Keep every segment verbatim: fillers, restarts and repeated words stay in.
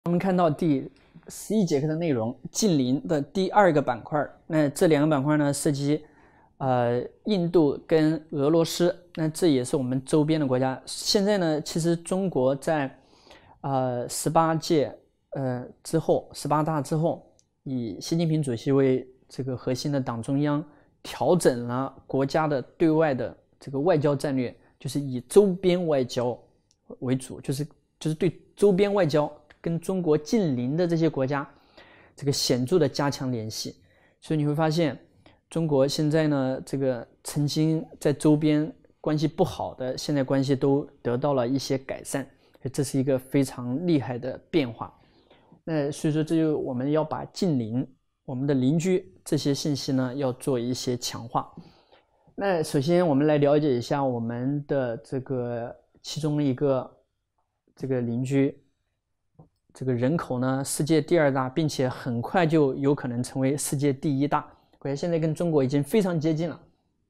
我们看到第十一节课的内容，近邻的第二个板块。那这两个板块呢，涉及呃印度跟俄罗斯，那这也是我们周边的国家。现在呢，其实中国在呃十八届呃之后，十八大之后，以习近平主席为这个核心的党中央，调整了国家的对外的这个外交战略，就是以周边外交为主，就是就是对周边外交跟中国近邻的这些国家，这个显著的加强联系。所以你会发现，中国现在呢，这个曾经在周边关系不好的，现在关系都得到了一些改善，这是一个非常厉害的变化。那所以说，这就我们要把近邻、我们的邻居这些信息呢，要做一些强化。那首先，我们来了解一下我们的这个其中一个这个邻居。这个人口呢，世界第二大，并且很快就有可能成为世界第一大国家，现在跟中国已经非常接近了。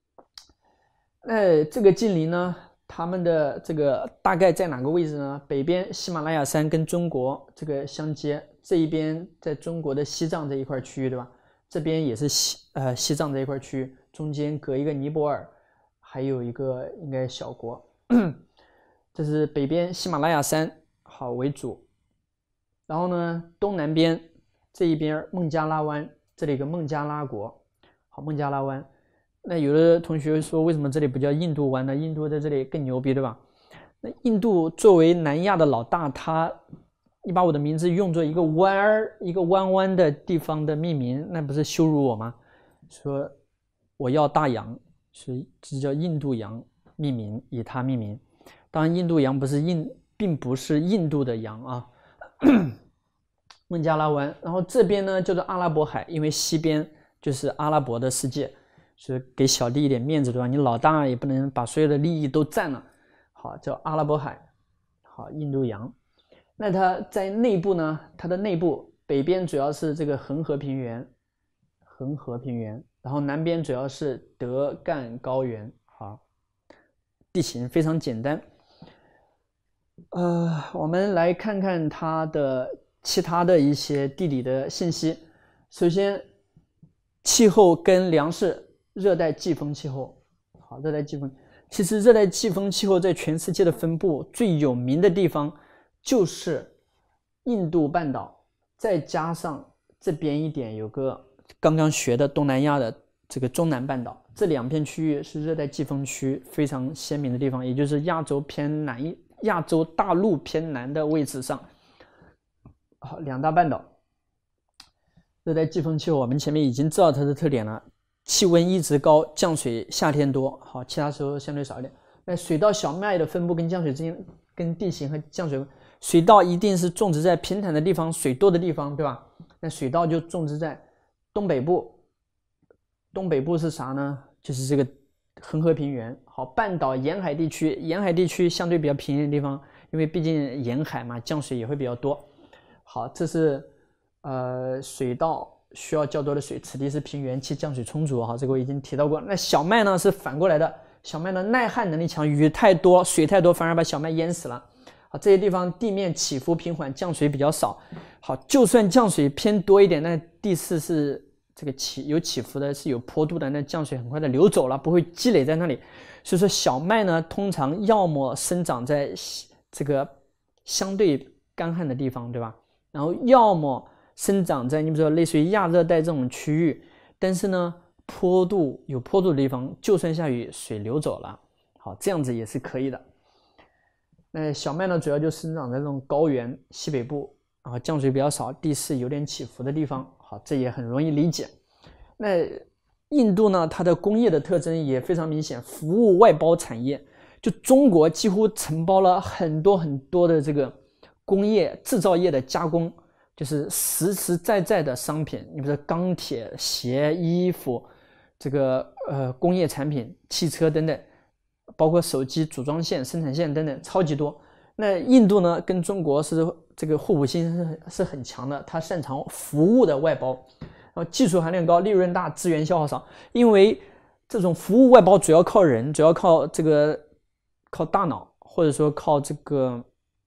那这个近邻呢，他们的这个大概在哪个位置呢？北边喜马拉雅山跟中国这个相接，这一边在中国的西藏这一块区域，对吧？这边也是西呃西藏这一块区域，中间隔一个尼泊尔，还有一个应该小国。这是北边喜马拉雅山好为主。然后呢，东南边这一边孟加拉湾，这里有个孟加拉国，好，孟加拉湾。那有的同学说，为什么这里不叫印度湾呢？印度在这里更牛逼，对吧？那印度作为南亚的老大，他你把我的名字用作一个弯儿、一个弯弯的地方的命名，那不是羞辱我吗？说我要大洋，所以这叫印度洋命名，以它命名。当然，印度洋不是印，并不是印度的洋啊。孟加拉湾，然后这边呢叫做阿拉伯海，因为西边就是阿拉伯的世界，所以给小弟一点面子，对吧？你老大也不能把所有的利益都占了。好，叫阿拉伯海，好，印度洋。那它在内部呢，它的内部北边主要是这个恒河平原，恒河平原，然后南边主要是德干高原，好，地形非常简单。呃，我们来看看它的其他的一些地理的信息。首先，气候跟粮食，热带季风气候。好，热带季风，其实热带季风气候在全世界的分布最有名的地方就是印度半岛，再加上这边一点有个刚刚学的东南亚的这个中南半岛，这两片区域是热带季风区非常鲜明的地方，也就是亚洲偏南一。亚洲大陆偏南的位置上，好，两大半岛，热带季风气候，我们前面已经知道它的特点了，气温一直高，降水夏天多，好，其他时候相对少一点。那水稻、小麦的分布跟降水之间，跟地形和降水，水稻一定是种植在平坦的地方、水多的地方，对吧？那水稻就种植在东北部，东北部是啥呢？就是这个恒河平原，好，半岛沿海地区，沿海地区相对比较平原的地方，因为毕竟沿海嘛，降水也会比较多。好，这是呃水稻需要较多的水，此地是平原期，降水充足。好，这个我已经提到过。那小麦呢是反过来的，小麦的耐旱能力强，雨太多，水太多，反而把小麦淹死了。好，这些地方地面起伏平缓，降水比较少。好，就算降水偏多一点，那地势是。这个起有起伏的，是有坡度的，那降水很快的流走了，不会积累在那里。所以说小麦呢，通常要么生长在这个相对干旱的地方，对吧？然后要么生长在你比如说类似于亚热带这种区域，但是呢坡度有坡度的地方，就算下雨水流走了，好，这样子也是可以的。那小麦呢，主要就生长在这种高原西北部，然后降水比较少，地势有点起伏的地方。好，这也很容易理解。那印度呢，它的工业的特征也非常明显，服务外包产业，就中国几乎承包了很多很多的这个工业制造业的加工，就是实实在在的商品，你比如说钢铁、鞋、衣服，这个呃工业产品、汽车等等，包括手机组装线、生产线等等，超级多。那印度呢，跟中国是这个互补性是是很强的，它擅长服务的外包，然后技术含量高，利润大，资源消耗少。因为这种服务外包主要靠人，主要靠这个靠大脑，或者说靠这个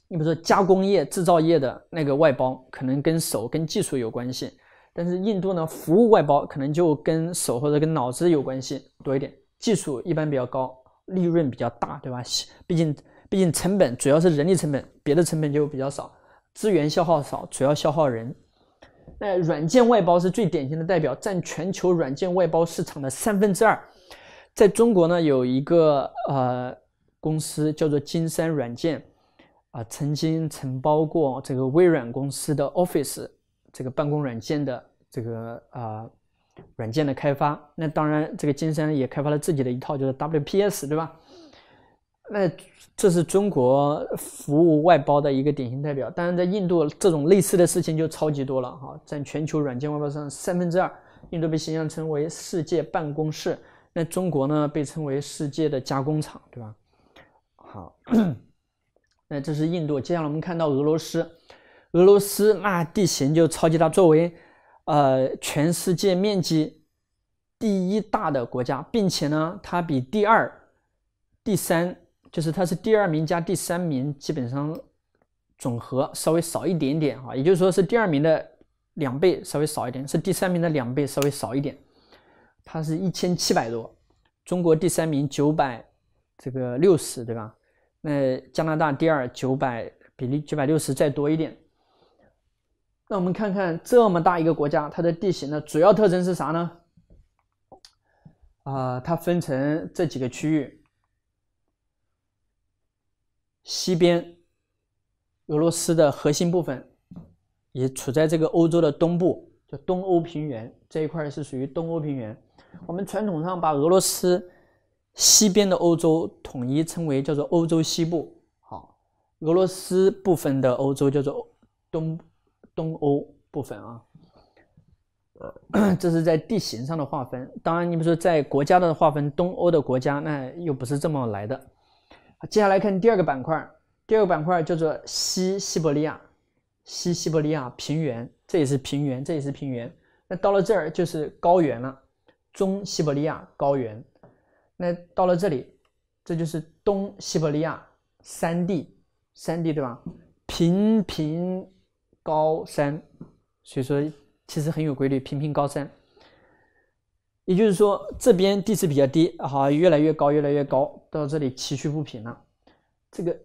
你比如说加工业、制造业的那个外包，可能跟手、跟技术有关系。但是印度呢，服务外包可能就跟手或者跟脑子有关系多一点，技术一般比较高，利润比较大，对吧？毕竟毕竟成本主要是人力成本，别的成本就比较少，资源消耗少，主要消耗人。那软件外包是最典型的代表，占全球软件外包市场的三分之二。在中国呢，有一个呃公司叫做金山软件，啊、呃，曾经承包过这个微软公司的 Office。这个办公软件的这个啊、呃、软件的开发，那当然这个金山也开发了自己的一套，就是 W P S， 对吧？那这是中国服务外包的一个典型代表。当然，在印度这种类似的事情就超级多了哈，占全球软件外包上三分之二。印度被形象称为世界办公室，那中国呢被称为世界的加工厂，对吧？好，那这是印度。接下来我们看到俄罗斯。俄罗斯那地形就超级大，作为呃全世界面积第一大的国家，并且呢，它比第二、第三，就是它是第二名加第三名基本上总和稍微少一点点啊，也就是说是第二名的两倍稍微少一点，是第三名的两倍稍微少一点。它是一千七百多，中国第三名九百这个六十，对吧？那加拿大第二九百，比例九百六十再多一点。那我们看看这么大一个国家，它的地形的主要特征是啥呢？啊、呃，它分成这几个区域。西边，俄罗斯的核心部分也处在这个欧洲的东部，叫东欧平原这一块是属于东欧平原。我们传统上把俄罗斯西边的欧洲统一称为叫做欧洲西部。好，俄罗斯部分的欧洲叫做东。东欧部分啊，这是在地形上的划分。当然，你比如说在国家的划分，东欧的国家那又不是这么来的。接下来看第二个板块，第二个板块叫做西西伯利亚，西西伯利亚平原，这也是平原，这也是平原。那到了这儿就是高原了，中西伯利亚高原。那到了这里，这就是东西伯利亚山地，山地对吧？平平。高山，所以说其实很有规律，平平高山。也就是说，这边地势比较低，好，越来越高，越来越高，到这里崎岖不平了。这个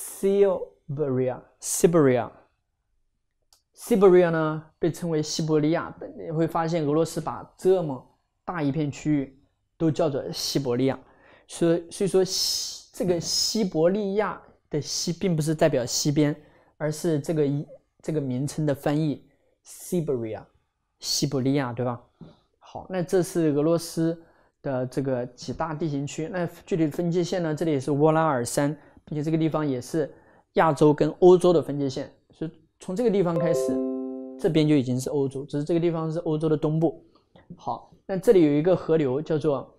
Siberia，Siberia，Siberia 呢被称为西伯利亚，你会发现俄罗斯把这么大一片区域都叫做西伯利亚，所以所以说西这个西伯利亚的西并不是代表西边，而是这个一。这个名称的翻译 Siberia 西伯利亚，对吧？好，那这是俄罗斯的这个几大地形区。那具体分界线呢？这里也是沃拉尔山，并且这个地方也是亚洲跟欧洲的分界线。所以从这个地方开始，这边就已经是欧洲，只是这个地方是欧洲的东部。好，那这里有一个河流叫做，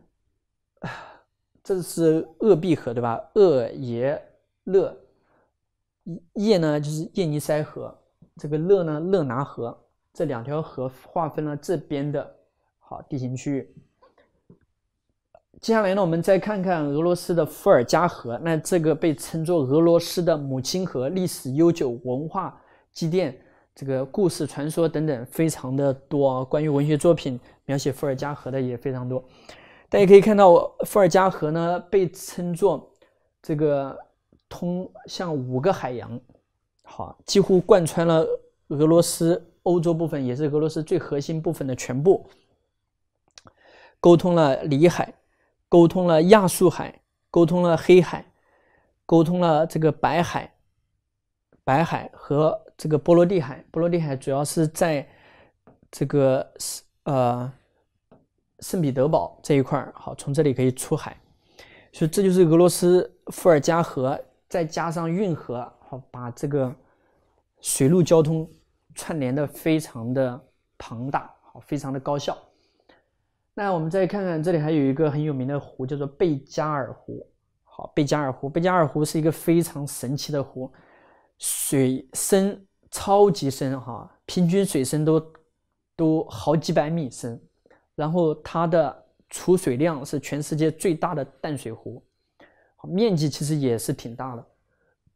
这是鄂毕河，对吧？鄂耶勒。叶呢就是叶尼塞河，这个勒呢勒拿河，这两条河划分了这边的好地形区域。接下来呢，我们再看看俄罗斯的伏尔加河，那这个被称作俄罗斯的母亲河，历史悠久，文化积淀，这个故事传说等等非常的多，关于文学作品描写伏尔加河的也非常多。大家可以看到，伏尔加河呢被称作这个。通向五个海洋，好，几乎贯穿了俄罗斯欧洲部分，也是俄罗斯最核心部分的全部，沟通了里海，沟通了亚速海，沟通了黑海，沟通了这个白海，白海和这个波罗的海。波罗的海主要是在这个呃圣彼得堡这一块，好，从这里可以出海，所以这就是俄罗斯伏尔加河。再加上运河，好，把这个水陆交通串联的非常的庞大，好，非常的高效。那我们再看看，这里还有一个很有名的湖，叫做贝加尔湖。好，贝加尔湖，贝加尔湖是一个非常神奇的湖，水深超级深，哈，平均水深都都好几百米深。然后它的储水量是全世界最大的淡水湖。面积其实也是挺大的，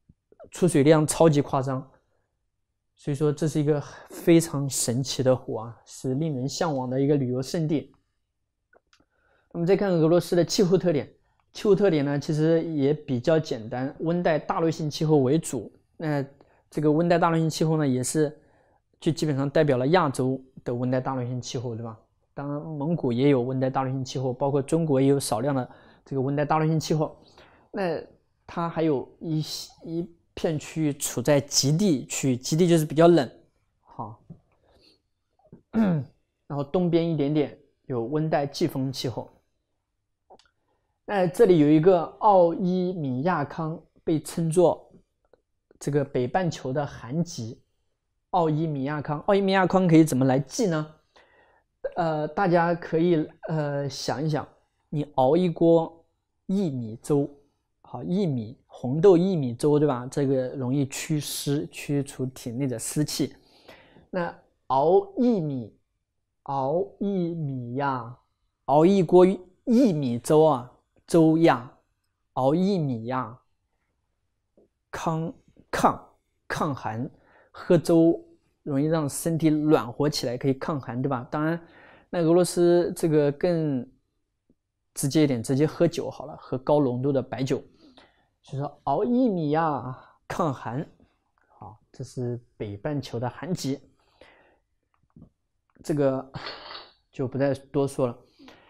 出水量超级夸张，所以说这是一个非常神奇的湖啊，是令人向往的一个旅游胜地。我们再看俄罗斯的气候特点，气候特点呢其实也比较简单，温带大陆性气候为主。那这个温带大陆性气候呢，也是就基本上代表了亚洲的温带大陆性气候，对吧？当然，蒙古也有温带大陆性气候，包括中国也有少量的这个温带大陆性气候。那它还有一一片区域处在极地区，极地就是比较冷，好。然后东边一点点有温带季风气候。那这里有一个奥伊米亚康，被称作这个北半球的寒极。奥伊米亚康，奥伊米亚康可以怎么来记呢？呃，大家可以呃想一想，你熬一锅薏米粥，好，薏米红豆薏米粥，对吧？这个容易祛湿，驱除体内的湿气。那熬薏米，熬薏米呀，熬一锅薏米粥啊，粥呀，熬薏米呀，抗抗抗寒。喝粥容易让身体暖和起来，可以抗寒，对吧？当然，那俄罗斯这个更直接一点，直接喝酒好了，喝高浓度的白酒。所以说熬薏米呀，抗寒。好，这是北半球的寒极，这个就不再多说了。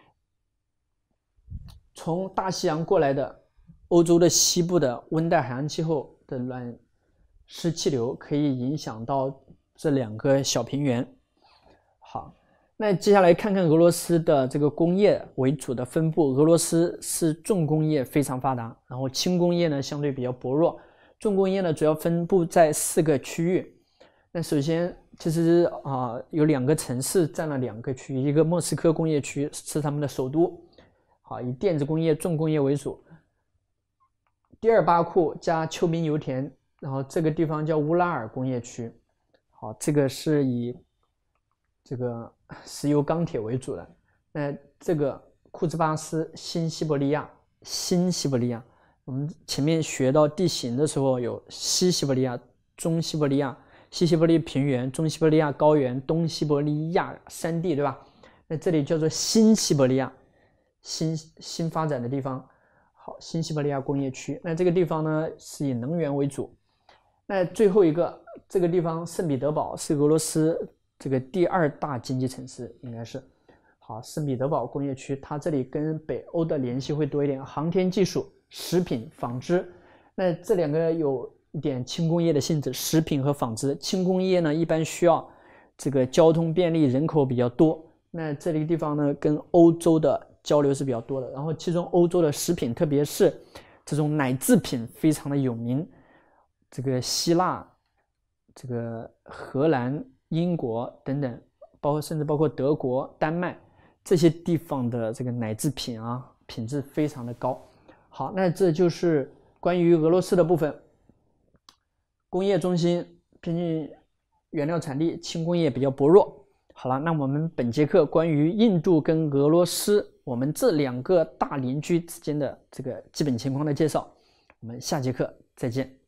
从大西洋过来的欧洲的西部的温带海洋气候的暖湿气流可以影响到这两个小平原。好，那接下来看看俄罗斯的这个工业为主的分布。俄罗斯是重工业非常发达，然后轻工业呢相对比较薄弱。重工业呢主要分布在四个区域。那首先其实啊、呃、有两个城市占了两个区域，一个莫斯科工业区是他们的首都，好，以电子工业、重工业为主。第二巴库加丘明油田。然后这个地方叫乌拉尔工业区，好，这个是以这个石油钢铁为主的。那这个库兹巴斯新西伯利亚，新西伯利亚，我们前面学到地形的时候有西西伯利亚、中西伯利亚、西西伯利亚平原、中西伯利亚高原、东西伯利亚山地，对吧？那这里叫做新西伯利亚，新新发展的地方。好，新西伯利亚工业区。那这个地方呢是以能源为主。那最后一个，这个地方圣彼得堡是俄罗斯这个第二大经济城市，应该是。好，圣彼得堡工业区，它这里跟北欧的联系会多一点，航天技术、食品、纺织。那这两个有一点轻工业的性质，食品和纺织。轻工业呢，一般需要这个交通便利，人口比较多。那这个地方呢，跟欧洲的交流是比较多的。然后其中欧洲的食品，特别是这种奶制品，非常的有名。这个希腊、这个荷兰、英国等等，包括甚至包括德国、丹麦这些地方的这个奶制品啊，品质非常的高。好，那这就是关于俄罗斯的部分。工业中心，毕竟原料产地，轻工业比较薄弱。好了，那我们本节课关于印度跟俄罗斯，我们这两个大邻居之间的这个基本情况的介绍，我们下节课再见。